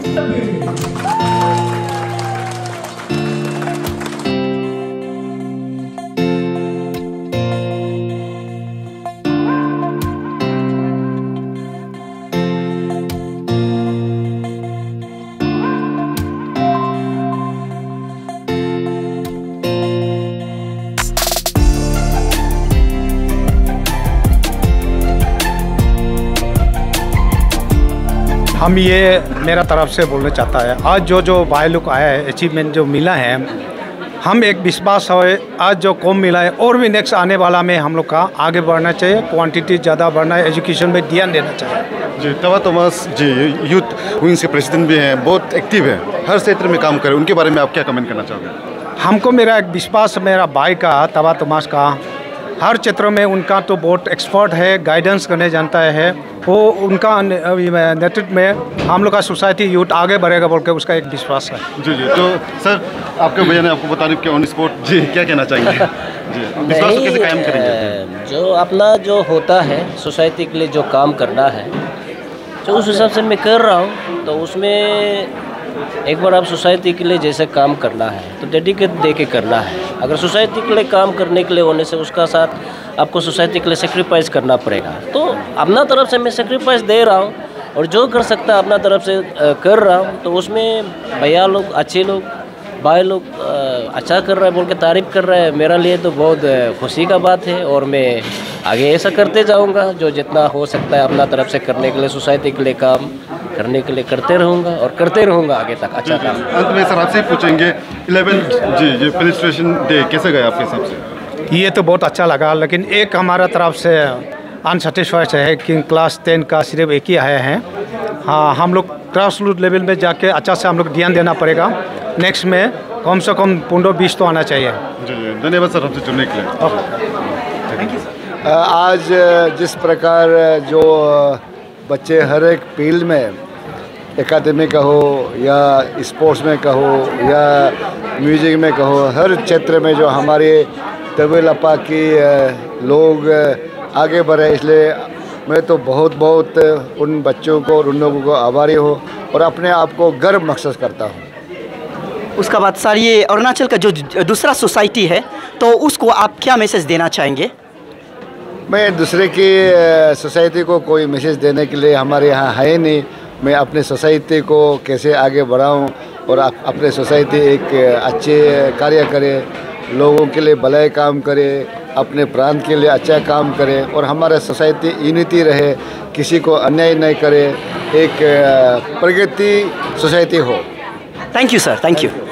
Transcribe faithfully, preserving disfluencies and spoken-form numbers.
हम ये मेरा तरफ से बोलना चाहता है, आज जो जो भाई लोग आया है, अचीवमेंट जो मिला है, हम एक विश्वास है आज जो कम मिला है और भी नेक्स्ट आने वाला में हम लोग का आगे बढ़ना चाहिए, क्वांटिटी ज़्यादा बढ़ना है, एजुकेशन में ध्यान देना चाहिए। जी, तवा थॉमस जी यूथ विंग्स के प्रेसिडेंट भी हैं, बहुत एक्टिव है, हर क्षेत्र में काम करें, उनके बारे में आप क्या कमेंट करना चाहोगे? हमको मेरा एक विश्वास मेरा भाई का तवा थॉमस का हर क्षेत्र में उनका तो बहुत एक्सपर्ट है, गाइडेंस करने जानता है, वो उनका नेतृत्व में हम लोग का सोसाइटी यूथ आगे बढ़ेगा बोल के उसका एक विश्वास है। जी जी, तो सर आपके भैया ने आपको बता दी कि ऑन स्पॉट जी क्या कहना चाहेंगे? जी, विश्वास को कैसे कायम करेंगे? जो अपना जो होता है सोसाइटी के लिए जो काम करना है, जो उस हिसाब से मैं कर रहा हूँ, तो उसमें एक बार आप सोसाइटी के लिए जैसे काम करना है तो डेडिकेट दे के करना है। अगर सोसाइटी के लिए काम करने के लिए होने से उसका साथ आपको सोसाइटी के लिए सेक्रीफाइस करना पड़ेगा, तो अपना तरफ से मैं सेक्रीफाइस दे रहा हूँ और जो कर सकता है अपना तरफ से कर रहा हूँ। तो उसमें भैया लोग अच्छे लोग भाई लोग अच्छा कर रहा है बोल के तारीफ़ कर रहे हैं, मेरा लिए तो बहुत खुशी का बात है और मैं आगे ऐसा करते जाऊंगा, जो जितना हो सकता है अपना तरफ से करने के लिए सोसाइटी के लिए काम करने के लिए करते रहूंगा और करते रहूंगा आगे तक अच्छा काम। अंत में सर आपसे पूछेंगे इलेवन जी ये फेलिस्ट्रेशन डे कैसे गया आपके हिसाब से? ये तो बहुत अच्छा लगा, लेकिन एक हमारा तरफ से अनसेटिस्फाइड है कि क्लास टेन का सिर्फ एक ही आया है। हाँ, हम लोग ग्रास रूट लेवल में जाके अच्छा से हम लोग ध्यान देना पड़ेगा, नेक्स्ट में कम से कम पंद्रह बीस तो आना चाहिए। जी जी, धन्यवाद सर हमसे जुड़ने के लिए। Thank you sir. आज जिस प्रकार जो बच्चे हर एक फील्ड में एकेडमी का हो या स्पोर्ट्स में कहो या म्यूजिक में कहो, हर क्षेत्र में जो हमारे तबेलापा की लोग आगे बढ़े, इसलिए मैं तो बहुत बहुत उन बच्चों को और उन लोगों को आभारी हो और अपने आप को गर्व महसूस करता हूँ। उसका बाद सर ये अरुणाचल का जो दूसरा सोसाइटी है तो उसको आप क्या मैसेज देना चाहेंगे? मैं दूसरे की सोसाइटी को कोई मैसेज देने के लिए हमारे यहाँ है नहीं। मैं अपने सोसाइटी को कैसे आगे बढ़ाऊँ और अपने सोसाइटी एक अच्छे कार्य करे, लोगों के लिए भलाई काम करे, अपने प्रांत के लिए अच्छा काम करे और हमारा सोसाइटी यूनिटी रहे, किसी को अन्याय नहीं करे, एक प्रगति सोसाइटी हो। Thank you sir, thank you.